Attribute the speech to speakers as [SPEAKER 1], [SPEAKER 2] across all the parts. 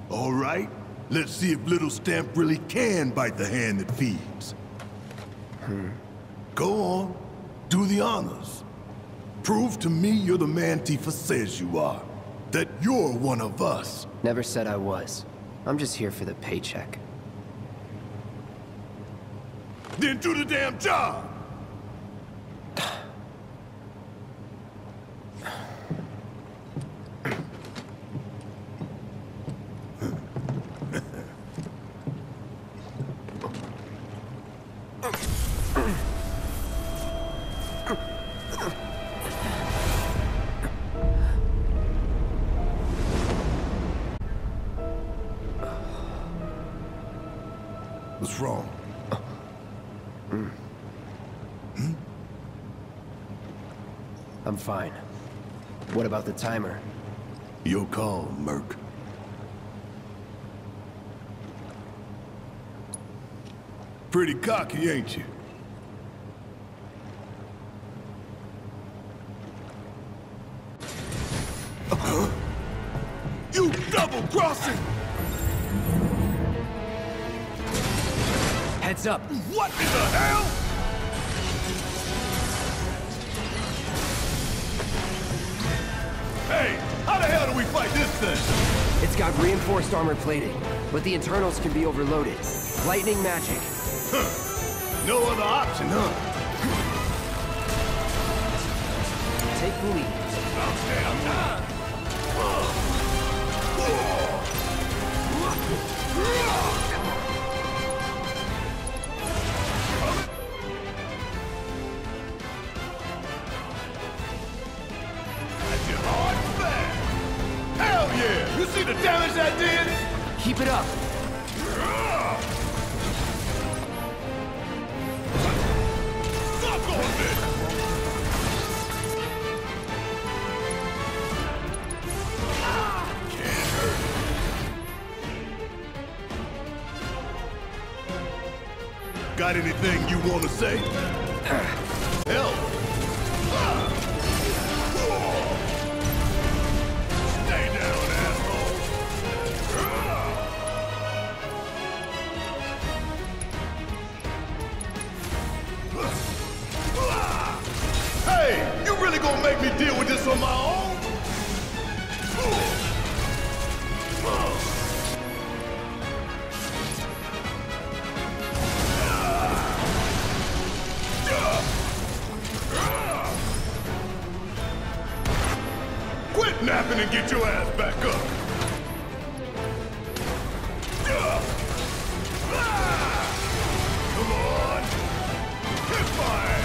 [SPEAKER 1] All right, let's see if Little Stamp really can bite the hand that feeds. Go on, do the honors. Prove to me you're the man Tifa says you are. That you're one of us.
[SPEAKER 2] Never said I was. I'm just here for the paycheck.
[SPEAKER 1] Then do the damn job! What's wrong?
[SPEAKER 2] I'm fine. What about the timer?
[SPEAKER 1] Your call, Merc. Pretty cocky, ain't you? You double-crossing!
[SPEAKER 2] Heads up!
[SPEAKER 1] What in the hell? Hey, how the hell do we fight this thing?
[SPEAKER 2] It's got reinforced armor plating, but the internals can be overloaded. Lightning magic.
[SPEAKER 1] Huh. No other option, huh?
[SPEAKER 2] Take the lead.
[SPEAKER 1] About damn time. Hell yeah! You see the damage I did?
[SPEAKER 2] Keep it up.
[SPEAKER 1] Suck on this! Can't hurt. Got anything you want to say? Hell. Stay down, asshole. Hey, you really gonna make me deal with this on my own? Quit napping and get your ass back up. Come on. Hit fire.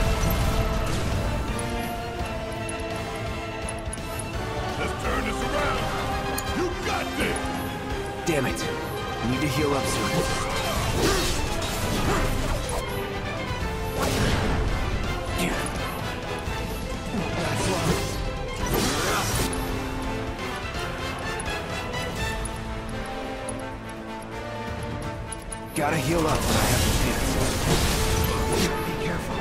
[SPEAKER 1] Let's turn this around. You got this.
[SPEAKER 2] Damn it. Need to heal up soon. Gotta heal up when I have the chance. Be careful.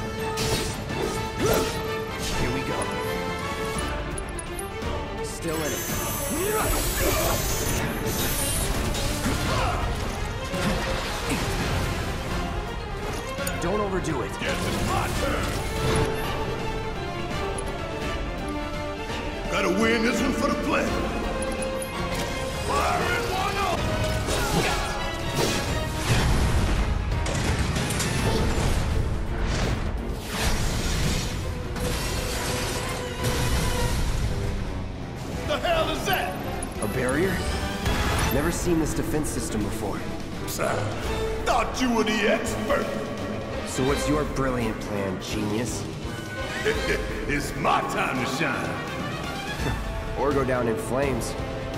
[SPEAKER 2] Here we go. Still in it. Don't overdo it.
[SPEAKER 1] Guess it's my turn. Gotta win this one for the play. Fire in one up. The hell is that?
[SPEAKER 2] A barrier? Never seen this defense system before.
[SPEAKER 1] Thought you were the expert.
[SPEAKER 2] So what's your brilliant plan, genius?
[SPEAKER 1] It's my time to shine.
[SPEAKER 2] Or go down in flames.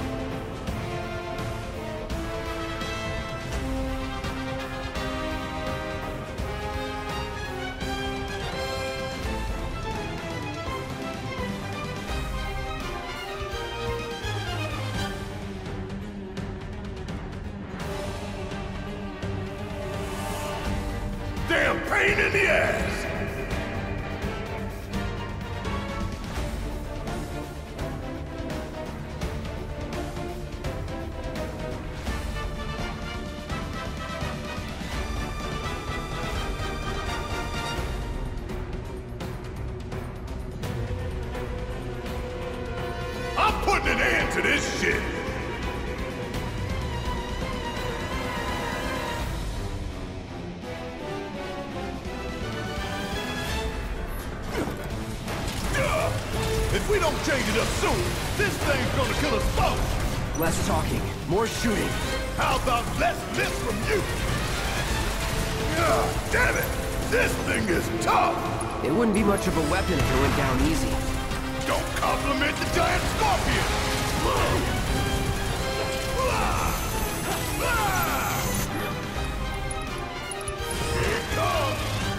[SPEAKER 1] Damn pain in the ass! to this shit! If we don't change it up soon, this thing's gonna kill us both!
[SPEAKER 2] Less talking, more shooting.
[SPEAKER 1] How about less miss from you? Damn it! This thing is tough!
[SPEAKER 2] It wouldn't be much of a weapon if it went down easy.
[SPEAKER 1] Don't compliment the giant scorpion! Here it comes!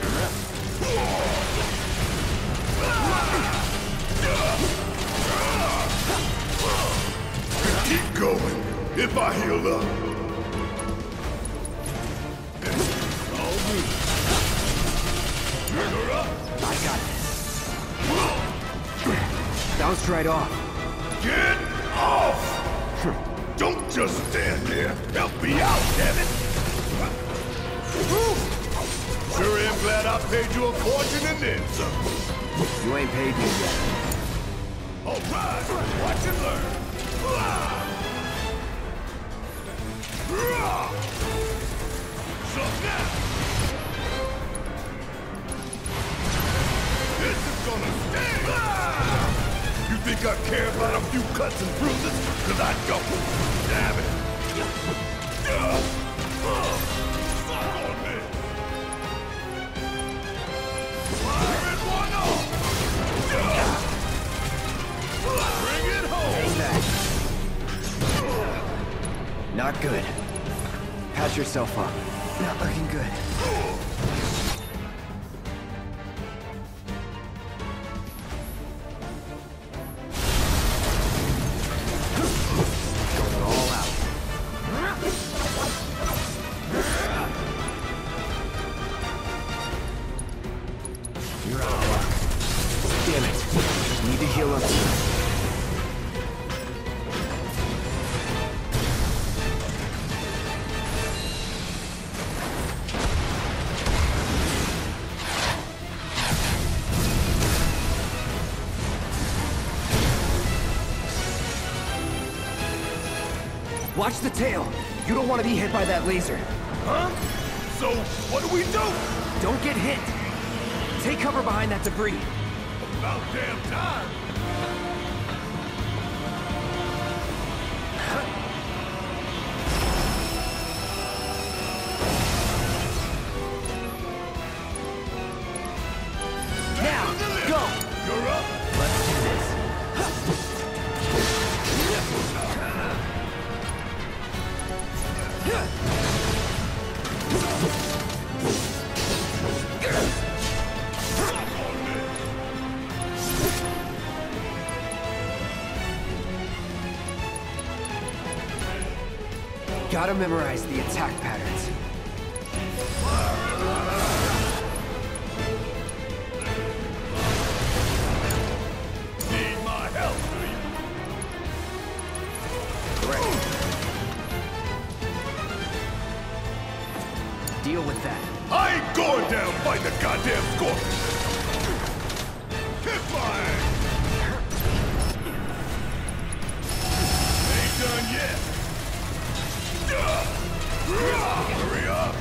[SPEAKER 1] Keep going, if I heal up. All me. Trigger up!
[SPEAKER 2] I got this. Bounced right off.
[SPEAKER 1] Get off! Don't just stand there. Help me out, damn it! Sure am glad I paid you a fortune and then some.
[SPEAKER 2] You ain't paid me yet.
[SPEAKER 1] All right, watch and learn. So now, this is gonna sting. You think I care about a few cuts and bruises? Cause I don't. Damn it. Fuck on me. Fire it one off. Bring it home.
[SPEAKER 2] Not good. Patch yourself up. Not looking good. Going all out. You're out of luck. Damn it. Need to heal up. Watch the tail! You don't want to be hit by that laser.
[SPEAKER 1] Huh? So, what do we do?
[SPEAKER 2] Don't get hit! Take cover behind that debris.
[SPEAKER 1] About damn time.
[SPEAKER 2] Now, go!
[SPEAKER 1] You're up.
[SPEAKER 2] Let's do this. Gotta memorize the attack patterns.
[SPEAKER 1] Need my help, do you?
[SPEAKER 2] Right. Deal with that.
[SPEAKER 1] I ain't going down fighting the goddamn scorpion. Kick my ass. Ain't done yet. Hurry up.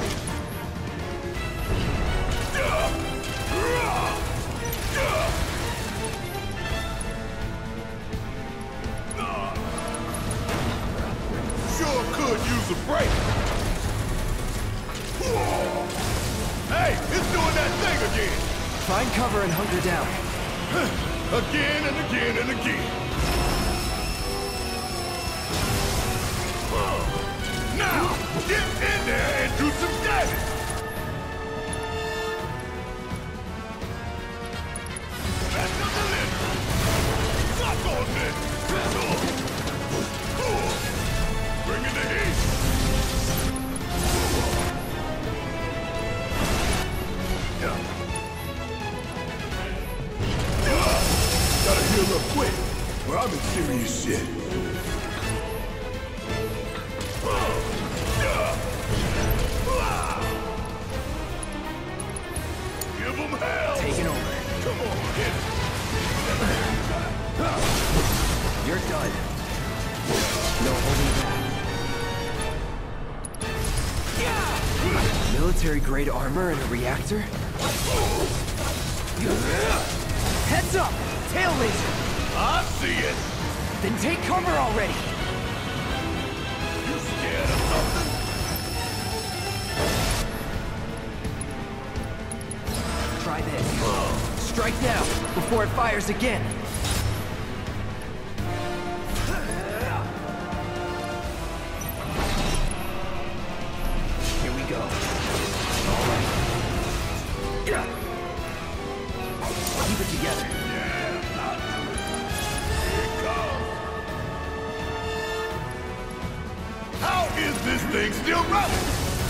[SPEAKER 1] Sure could use a break. Hey, it's doing that thing again.
[SPEAKER 2] Find cover and hunker down.
[SPEAKER 1] Again and again and again. Now, get in there and do some damage. That's the delivery. Suck on this. Bring in the heat. Gotta heal up quick, or I'm in serious shit. Give them hell!
[SPEAKER 2] Taking over.
[SPEAKER 1] Come on, hit it!
[SPEAKER 2] You're done. Military-grade armor and a reactor? Heads up! Tail laser!
[SPEAKER 1] I see it!
[SPEAKER 2] Then take cover already!
[SPEAKER 1] You scared of something?
[SPEAKER 2] Try this. Strike now, before it fires again. Here we go. All right. Keep it together.
[SPEAKER 1] How is this thing still running?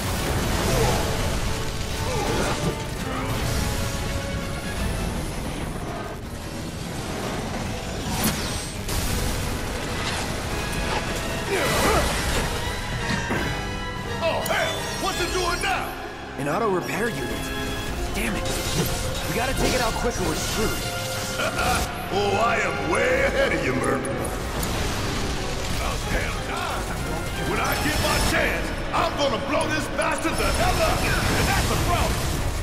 [SPEAKER 1] Oh, hell! What's it doing now?
[SPEAKER 2] An auto repair unit. Damn it. We gotta take it out quick or we're screwed.
[SPEAKER 1] Oh, I am way ahead of you, Merc. Oh, damn time. When I get my chance, I'm gonna blow this bastard the hell up. And that's the problem.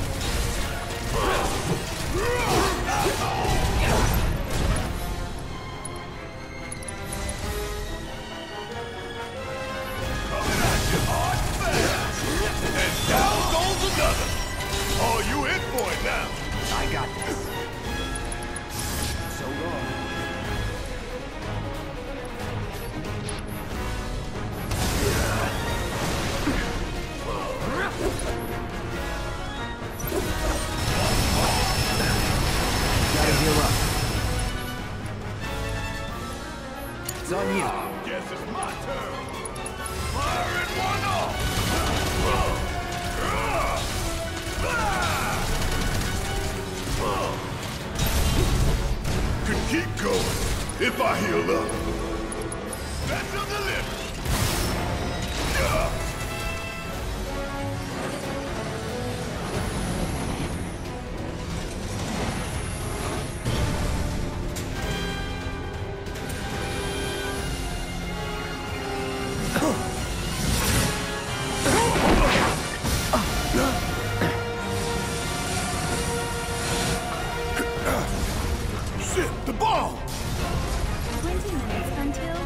[SPEAKER 1] Coming at you hard and fast. And down goes another. Oh, you in for it now.
[SPEAKER 2] I got this. So long. Gotta heal up. It's on you.
[SPEAKER 1] Guess it's my turn. Firing one off. Could keep going if I heal up. Special delivery. Shit, the ball!
[SPEAKER 3] 20 minutes until